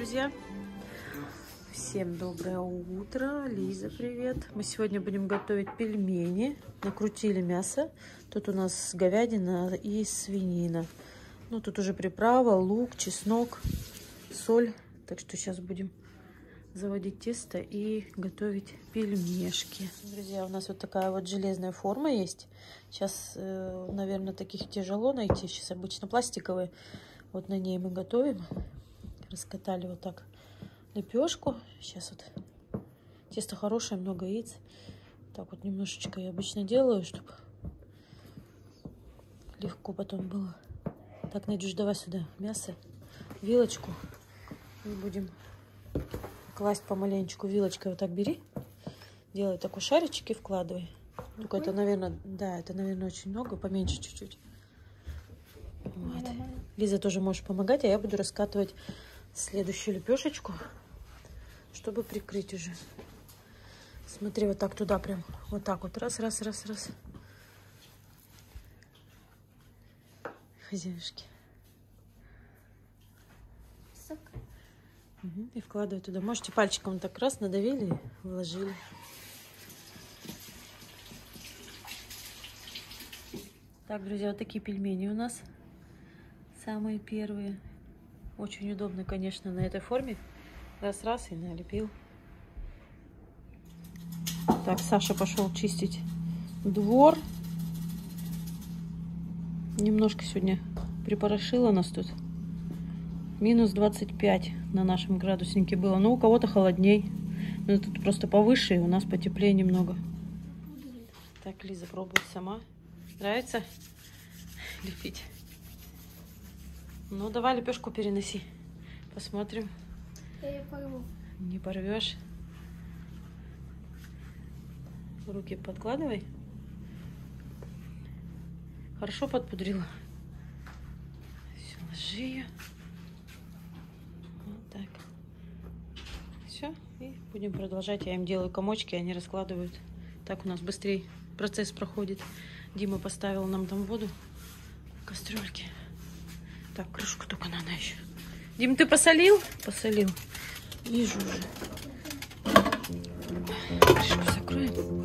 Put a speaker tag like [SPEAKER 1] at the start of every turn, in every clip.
[SPEAKER 1] друзья! Всем доброе утро! Лиза, привет! Мы сегодня будем готовить пельмени. Накрутили мясо. Тут у нас говядина и свинина. Ну, тут уже приправа, лук, чеснок, соль. Так что сейчас будем заводить тесто и готовить пельмешки. Друзья, у нас вот такая вот железная форма есть. Сейчас, наверное, таких тяжело найти. Сейчас обычно пластиковые. Вот на ней мы готовим. Раскатали вот так лепешку. Сейчас вот тесто хорошее, много яиц. Так вот немножечко я обычно делаю, чтобы легко потом было. Так, Надюш, давай сюда мясо, вилочку. И будем класть помаленечку. Вилочкой вот так бери. Делай такой шаричек и вкладывай. Только это, наверное, да, это, наверное, очень много. Поменьше чуть-чуть. Вот. Лиза тоже можешь помогать, а я буду раскатывать следующую лепешечку, чтобы прикрыть уже. Смотри, вот так туда прям. Вот так вот. Раз, раз, раз, раз. Хозяюшки. Угу. И вкладывай туда. Можете пальчиком так раз надавили, вложили. Так, друзья, вот такие пельмени у нас. Самые первые. Очень удобно, конечно, на этой форме. Раз-раз и налепил. Так, Саша пошел чистить двор. Немножко сегодня припорошило нас тут. Минус 25 на нашем градуснике было. Но у кого-то холодней. Но тут просто повыше, и у нас потеплее немного. Так, Лиза пробует сама. Нравится лепить? Ну, давай лепешку переноси. Посмотрим.
[SPEAKER 2] Я ее порву.
[SPEAKER 1] Не порвешь. Руки подкладывай. Хорошо подпудрила. Все, ложи ее. Вот так. Все. И будем продолжать. Я им делаю комочки, они раскладывают. Так у нас быстрее процесс проходит. Дима поставил нам там воду в кастрюльке. Так, крышку только надо еще. Дим, ты посолил? Посолил. Вижу уже. Крышку закроем.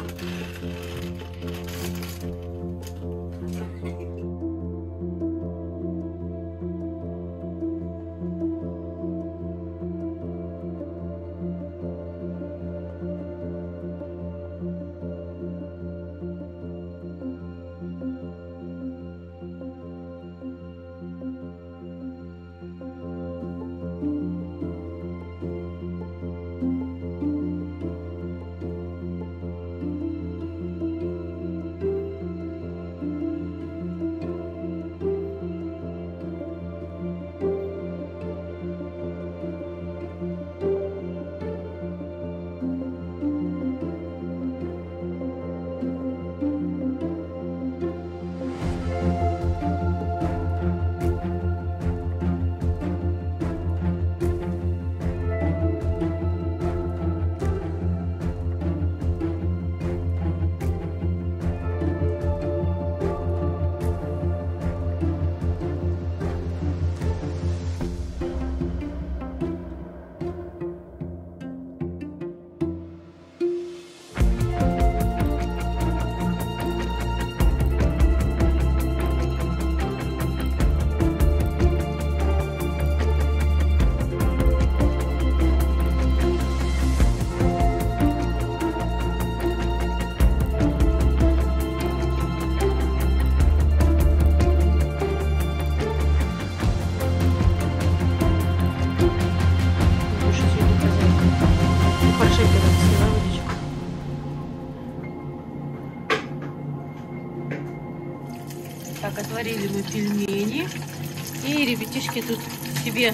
[SPEAKER 1] Так, отварили мы пельмени. И ребятишки тут себе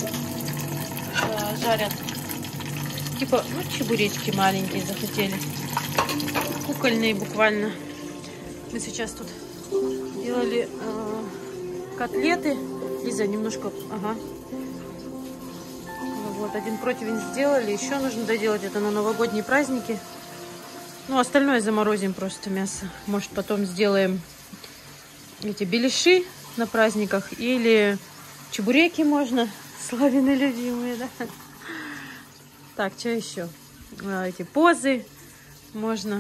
[SPEAKER 1] жарят. Типа, ну, чебуречки маленькие захотели. Кукольные буквально. Мы сейчас тут делали котлеты. Лиза, немножко, ага. Вот, один противень сделали. Еще нужно доделать это на новогодние праздники. Ну, остальное заморозим просто мясо. Может, потом сделаем эти беляши на праздниках. Или чебуреки можно. Славины любимые, да? Так, что еще? Эти позы можно.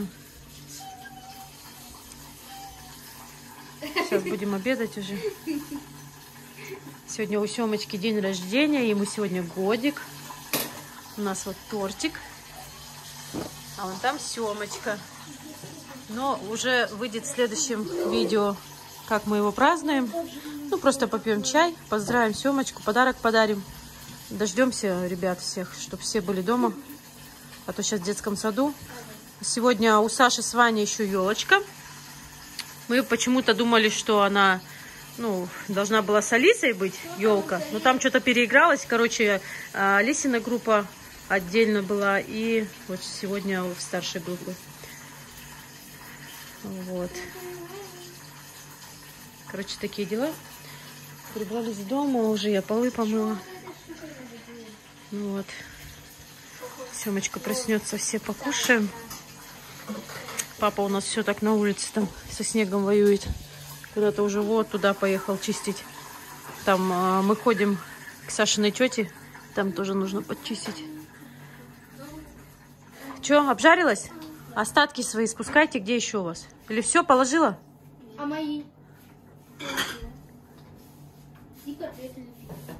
[SPEAKER 1] Сейчас будем обедать уже. Сегодня у Семочки день рождения, ему сегодня годик. У нас вот тортик. А вон там Семочка. Но уже выйдет в следующем видео, как мы его празднуем. Ну, просто попьем чай, поздравим Семочку, подарок подарим. Дождемся ребят всех, чтобы все были дома. А то сейчас в детском саду. Сегодня у Саши с Ваней еще елочка. Мы почему-то думали, что она, ну, должна была с Алисой быть, елка. Но там что-то переигралось. Короче, Алисина группа отдельно была. И вот сегодня в старшей группе. Вот. Короче, такие дела. Прибрались дома уже, я полы помыла. Вот. Семочка проснется, все покушаем. Папа у нас все так на улице там со снегом воюет. Куда-то уже вот туда поехал чистить. Там мы ходим к Сашиной тете. Там тоже нужно подчистить. Че, обжарилась? Остатки свои спускайте. Где еще у вас? Или все, положила?
[SPEAKER 2] А мои? И котлеты.